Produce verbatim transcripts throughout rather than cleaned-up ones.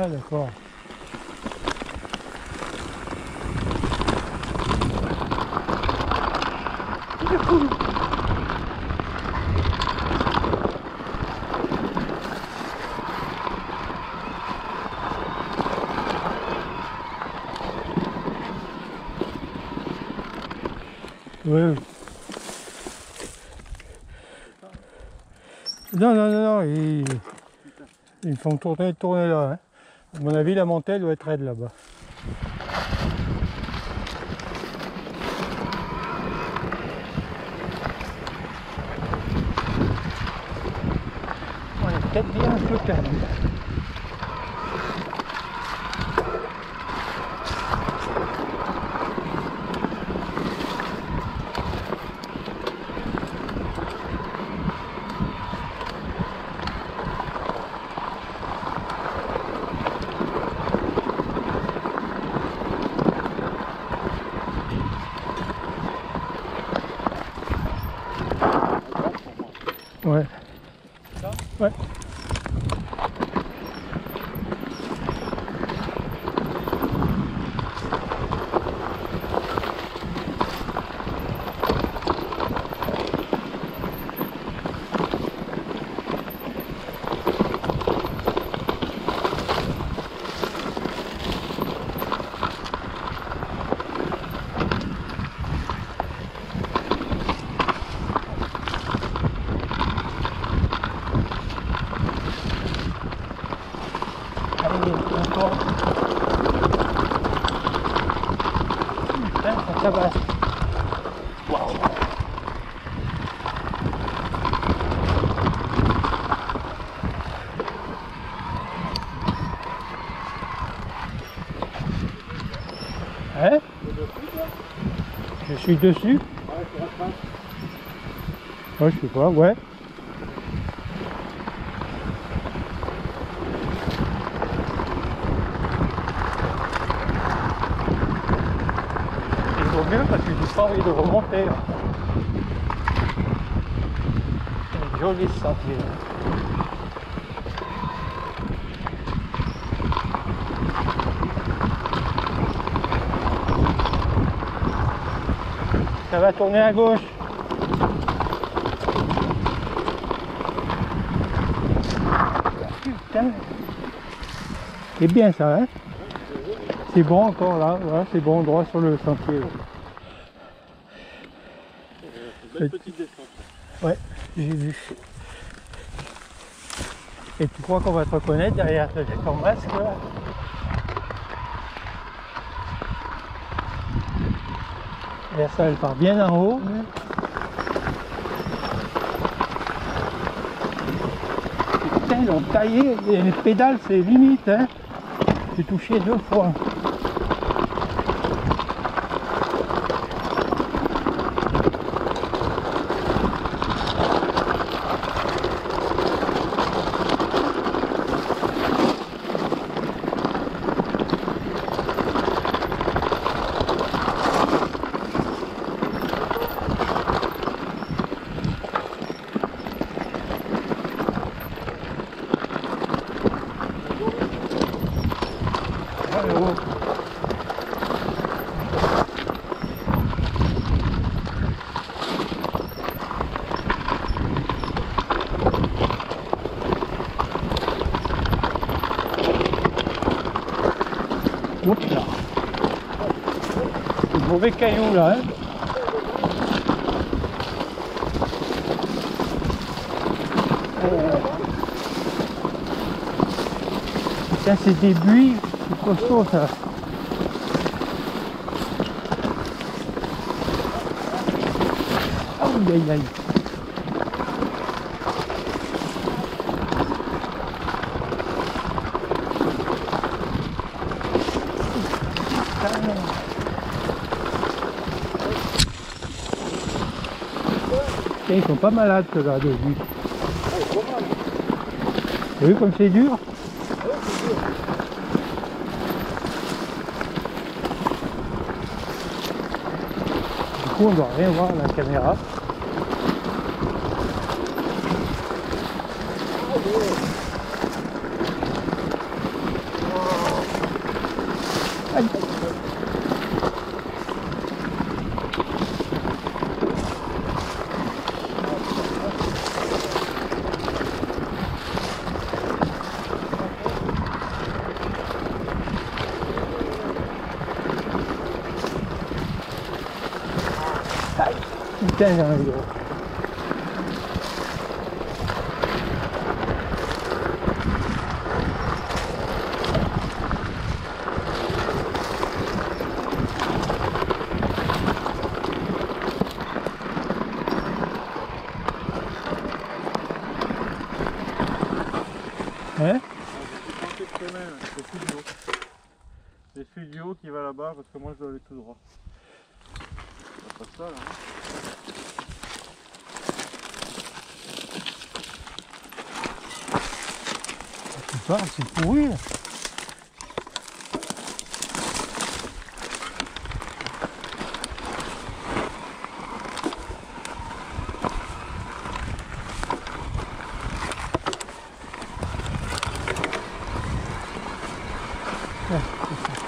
Ah d'accord. Il est cool. Ouais. Non, non, non, non, ils, ils font tourner, tourner là. Hein. À mon avis, la montée doit être raide là-bas. On est peut-être bien un peu perdu. Ouais. Ça ouais. Encore. Putain, ça tabasse. Waouh. Hein? Je suis dessus. Ouais, je sais pas, ouais. Il vaut mieux parce que j'ai pas envie de remonter. C'est un joli sentier. Ça va tourner à gauche. Putain. C'est bien ça, hein? C'est bon encore là, voilà, c'est bon, droit sur le sentier. Belle petite descente. Ouais, j'ai vu. Et tu crois qu'on va te reconnaître derrière ton masque là? Et ça, elle part bien en haut. Putain, ils l'ont taillé, et les pédales c'est limite, hein. J'ai touché deux fois. Oups là. C'est mauvais caillou là, hein. Putain, c'est des buis, c'est costaud ça. Aïe aïe aïe. Putain, ils sont pas malades ceux-là de lui. T'as vu comme c'est dur? Du coup on doit rien voir à la caméra. Aïe. Aïe. Putain, j'en ai gros. Hein? J'ai tenté de freiner, c'est plus du haut. J'ai fait du haut qui va là-bas parce que moi je dois aller tout droit. C'est pas ça là. Hein. C'est pas, c'est pourri là. Ouais, c'est ça.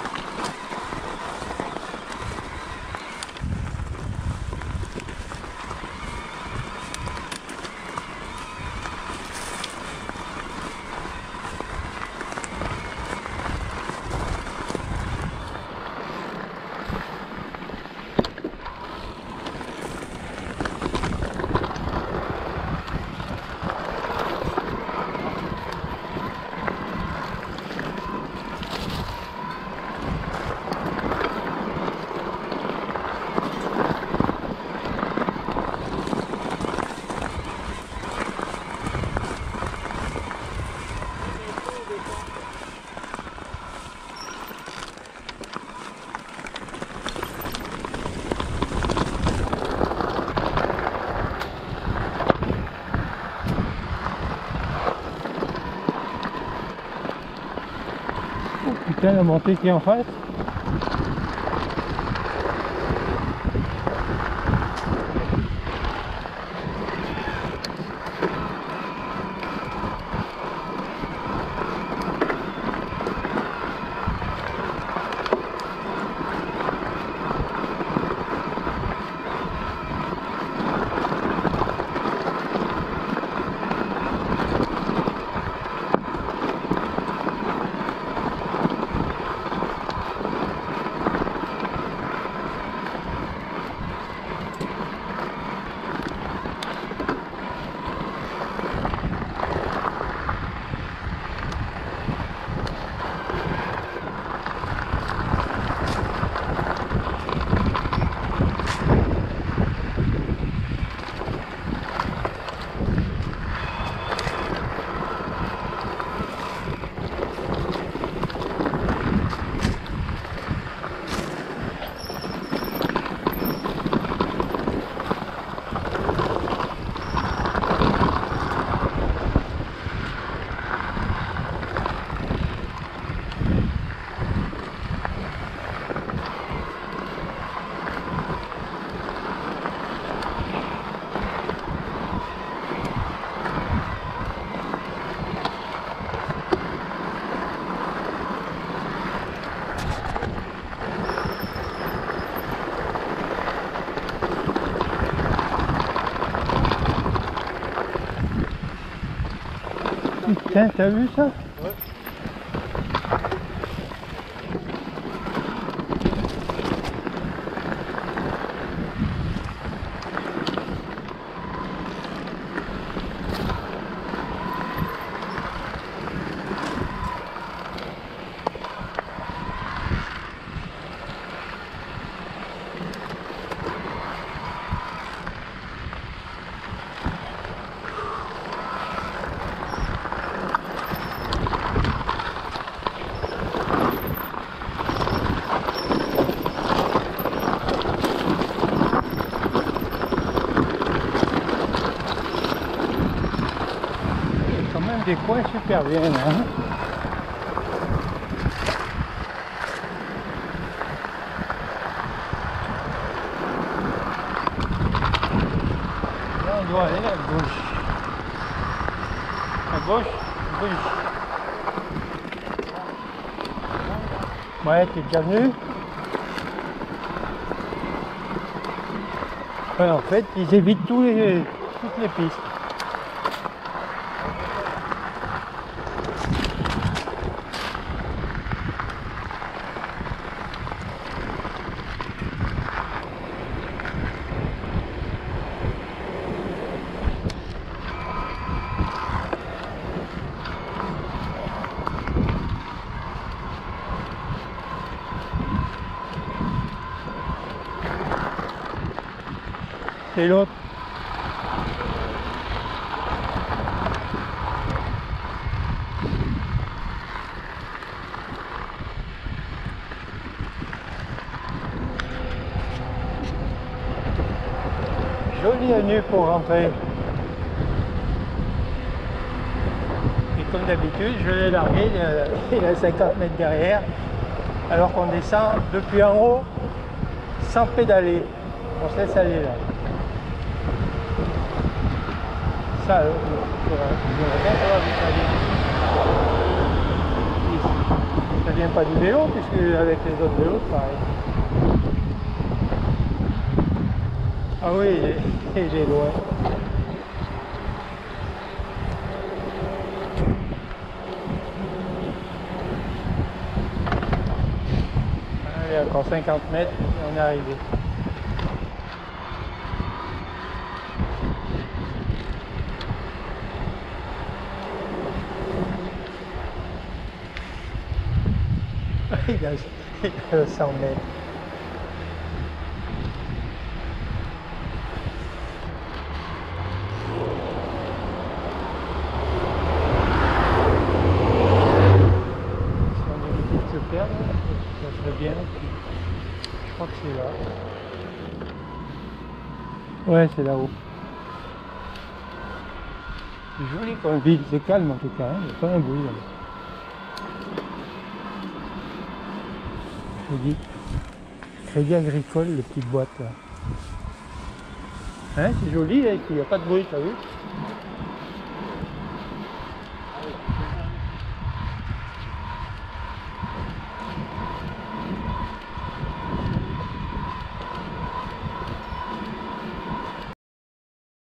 Putain, la montée qui est en face. Putain, t'as vu ça? Ouais. Des coins super bien hein. Là on doit aller à gauche. À gauche, gauche. Ouais, t'es déjà venu? Ouais, en fait, ils évitent tous les, toutes les pistes. Et l'autre. Joli avenue pour rentrer. Et comme d'habitude, je l'ai largué, il est à cinquante mètres derrière, alors qu'on descend depuis en haut sans pédaler. On se laisse aller là. Ça, euh, j'aimerais bien savoir d'où ça vient. Ça vient pas du vélo, puisque avec les autres vélos, c'est pareil. Ah oui, il est loin. Allez, encore cinquante mètres, et on est arrivé. Il a, il a cent mètres. Si on évite de se perdre, ça serait bien. Je crois que c'est là. Ouais, c'est là-haut. C'est joli comme ville, c'est calme en tout cas, hein. Il n'y a pas un bruit là. Je dis, Crédit Agricole, les petites boîtes là. Hein, c'est joli, il n'y a pas de bruit, t'as vu?